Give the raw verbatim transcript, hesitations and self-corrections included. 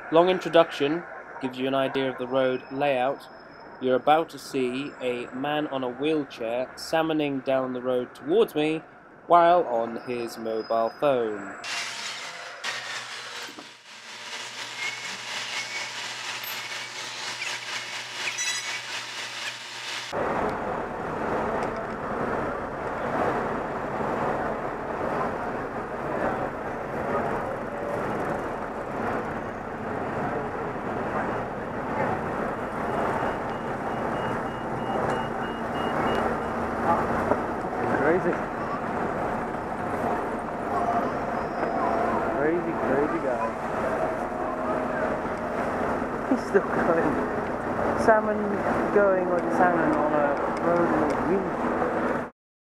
Long introduction gives you an idea of the road layout. You're about to see a man on a wheelchair salmoning down the road towards me while on his mobile phone. Crazy. Crazy, crazy guy. He's still going. Salmon going like a salmon on a road in a wheelchair.